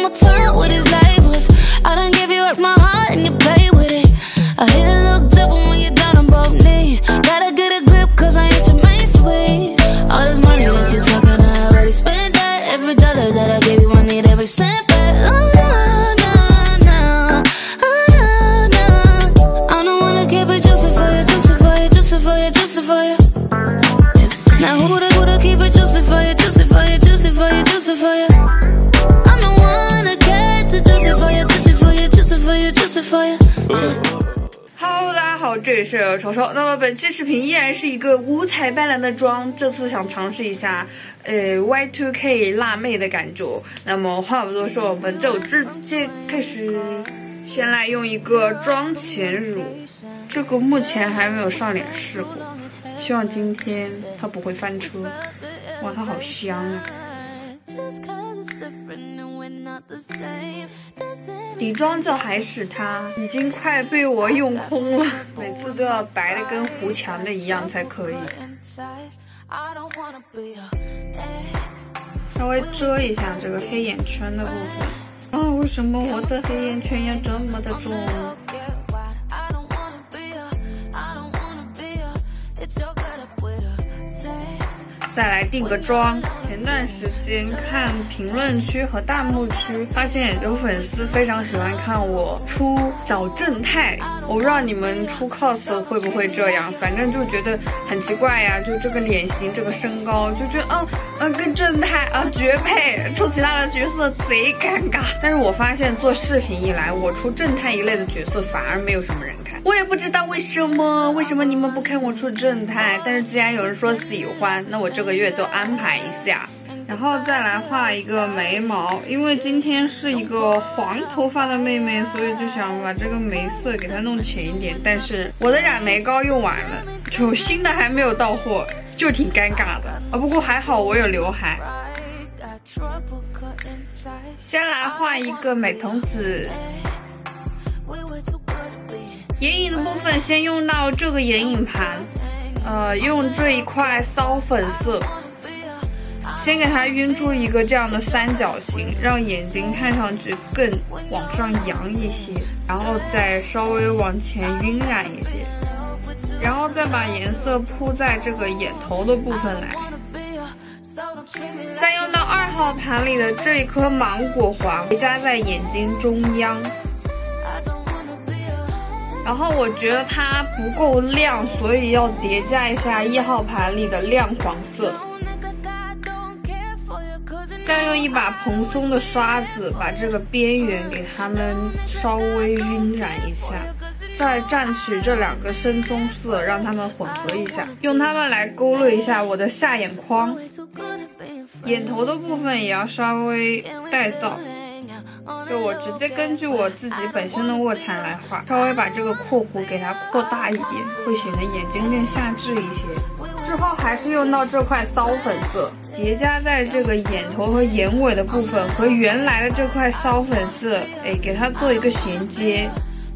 more time what his life was. I done give you up my heart and you play with it. I hit it look different when you're down on both knees. Gotta get a grip cause I ain't your main sweet. All this money that you talking, I already spent that. Every dollar that I gave you, I need every cent back. Oh, no, no, no. Oh, no, no. I'm the one that keep it juicy for you, juicy for you, juicy for you, juicy for you. Now who the keep it juicy for you, juicy for you, juicy for you, juicy for you. I'm the one that kept it juicy for you, juicy for you, juicy for you, juicy for you. Hello， 大家好，这里是丑丑。那么本期视频依然是一个五彩斑斓的妆，这次想尝试一下Y2K 辣妹的感觉。那么话不多说，我们就直接开始。先来用一个妆前乳，这个目前还没有上脸试过，希望今天它不会翻车。哇，它好香啊！底妆就还是它，已经快被我用空了，每次都要白的跟糊墙的一样才可以。稍微遮一下这个黑眼圈的部分。为什么我的黑眼圈要这么的重？再来定个妆。前段时间看评论区和弹幕区，发现有粉丝非常喜欢看我出找正太。我不知道你们出 cos 会不会这样，反正就觉得很奇怪呀，就这个脸型这个身高，就觉得跟正太绝配，出其他的角色贼尴尬。但是我发现做视频以来，我出正太一类的角色反而没有什么人看，我也不知道为什么你们不看我出正太，但是既然有人说喜欢，那我这个月就安排一下。然后再来画一个眉毛，因为今天是一个黄头发的妹妹，所以就想把这个眉色给它弄浅一点。但是我的染眉膏用完了，就新的还没有到货，就挺尴尬的。不过还好我有刘海。先来画一个美瞳紫。眼影的部分先用到这个眼影盘，用这一块骚粉色。先给它晕出一个这样的三角形，让眼睛看上去更往上扬一些，然后再稍微往前晕染一些，然后再把颜色铺在这个眼头的部分来。再用到2号盘里的这一颗芒果黄加在眼睛中央，然后我觉得它不够亮，所以要叠加一下1号盘里的亮黄色。再用一把蓬松的刷子把这个边缘给它们稍微晕染一下，再蘸取这2个深棕色让它们混合一下，用它们来勾勒一下我的下眼眶。眼头的部分也要稍微带到，就我直接根据我自己本身的卧蚕来画，稍微把这个括弧给它扩大一点，会显得眼睛更下至一些。之后还是用到这块骚粉色，叠加在这个眼头和眼尾的部分，和原来的这块骚粉色，给它做一个衔接。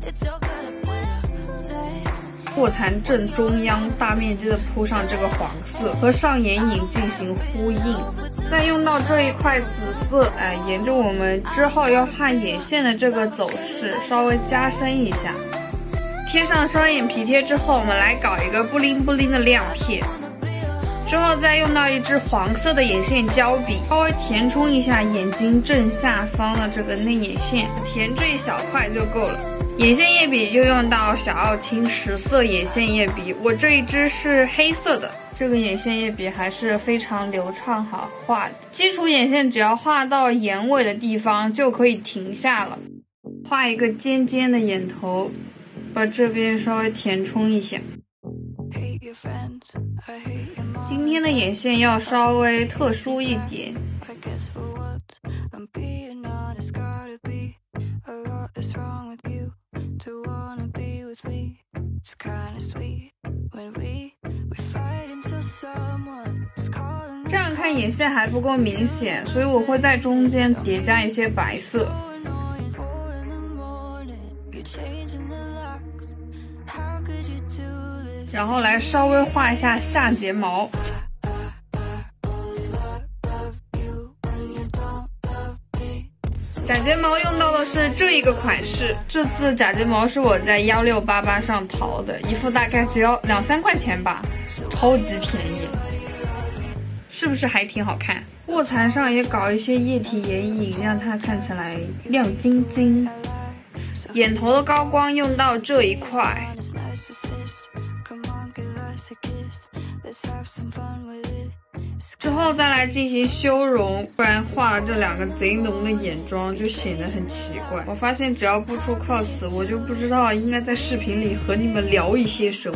卧蚕正中央大面积的铺上这个黄色，和上眼影进行呼应。再用到这一块紫色，沿着我们之后要画眼线的这个走势稍微加深一下。贴上双眼皮贴之后，我们来搞一个布灵布灵的亮片。之后再用到一支黄色的眼线胶笔，稍微填充一下眼睛正下方的这个内眼线，填这一小块就够了。眼线液笔就用到小奥汀10色眼线液笔，我这一支是黑色的，这个眼线液笔还是非常流畅好画的。基础眼线只要画到眼尾的地方就可以停下了。画一个尖尖的眼头，把这边稍微填充一下。今天的眼线要稍微特殊一点，这样看眼线还不够明显，所以我会在中间叠加一些白色。然后来稍微画一下下睫毛， 假睫毛用到的是这一个款式，这次假睫毛是我在1688上淘的，一副大概只要2、3块钱吧，超级便宜，是不是还挺好看？卧蚕上也搞一些液体眼影，让它看起来亮晶晶。眼头的高光用到这一块。之后再来进行修容，不然画了这2个贼浓的眼妆就显得很奇怪。我发现只要不出 cos， 我就不知道应该在视频里和你们聊一些什么。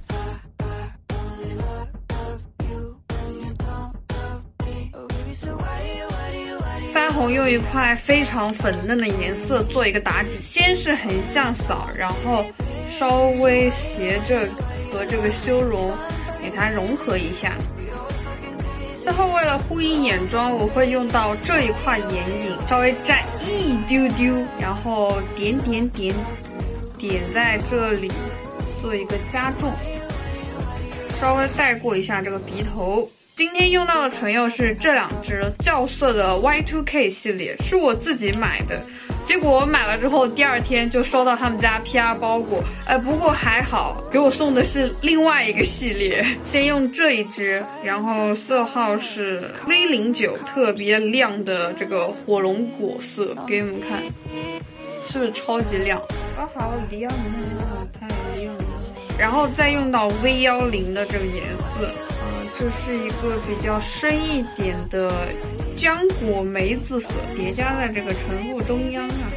腮红用一块非常粉嫩的颜色做一个打底，先是横向扫，然后稍微斜着和这个修容给它融合一下。最后为了呼应眼妆，我会用到这一块眼影，稍微蘸一丢丢，然后点在这里做一个加重，稍微带过一下这个鼻头。今天用到的唇釉是这2支校色的 Y2K 系列，是我自己买的。结果我买了之后，第2天就收到他们家 PR 包裹，不过还好，给我送的是另外一个系列。先用这一支，然后色号是 V09， 特别亮的这个火龙果色，给你们看，是不是超级亮？好亮啊，太亮了。然后再用到 V10的这个颜色。这是一个比较深一点的浆果梅子色，叠加在这个唇部中央啊。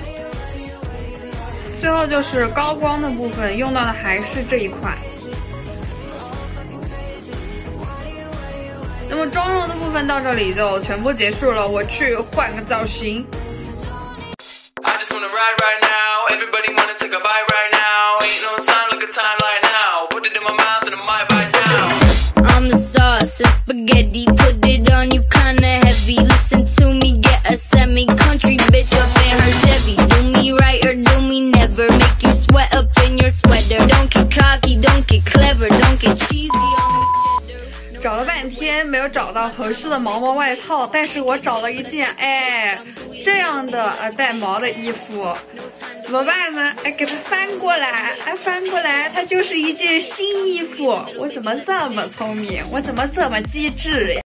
最后就是高光的部分，用到的还是这一块。那么妆容的部分到这里就全部结束了，我去换个造型。 Spaghetti, put it on you kinda heavy. Listen to me, get a semi-country bitch up in her Chevy. Do me right or do me never. Make you sweat up in your sweater. Don't get cocky, don't get clever, don't get cheesy on me. 找了半天没有找到合适的毛毛外套，但是我找了一件这样的带毛的衣服，怎么办呢？给它翻过来，翻过来，它就是一件新衣服。我怎么这么聪明？我怎么这么机智呀？